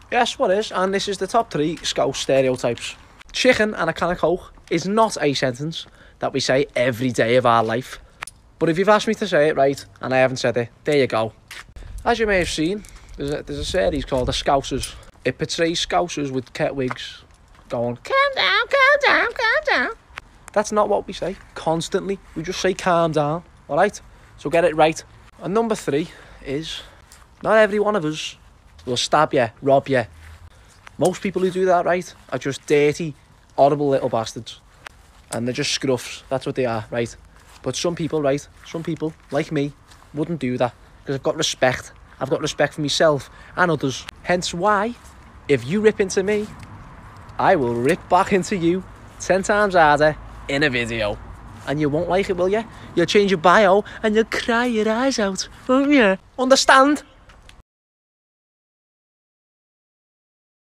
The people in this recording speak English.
Yes, what is? And this is the top 3 Scouse stereotypes. Chicken and a can of Coke is not a sentence that we say every day of our life. But if you've asked me to say it right, and I haven't said it, there you go. As you may have seen, there's a series called The Scousers. It portrays Scousers with cat wigs going, calm down, calm down, calm down. That's not what we say constantly. We just say calm down, alright? So get it right. And number 3 is, not every one of us will stab you, rob you. Most people who do that, right, are just dirty, horrible little bastards. And they're just scruffs. That's what they are, right? But some people, right, some people, like me, wouldn't do that. Because I've got respect. I've got respect for myself and others. Hence why, if you rip into me, I will rip back into you 10 times harder in a video. And you won't like it, will you? You'll change your bio and you'll cry your eyes out, won't you? Understand?